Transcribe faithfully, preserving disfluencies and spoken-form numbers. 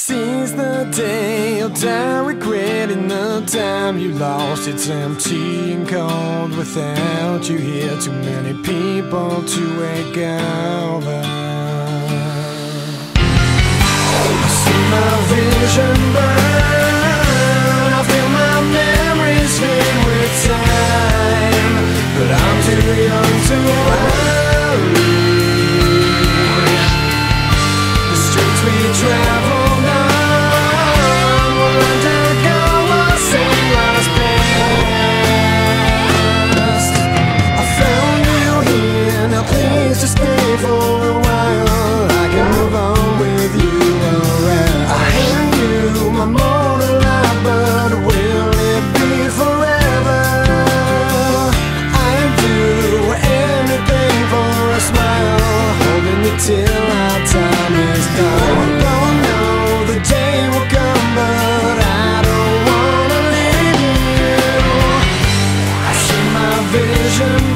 Seize the day, you'll die regretting the time you lost. It's empty and cold without you here. Too many people to wake over. I see my vision burn, I feel my memories fade with time, but I'm too young to worry. The streets we travel till our time is done. Don't know the day will come, but I don't wanna leave you. I see my vision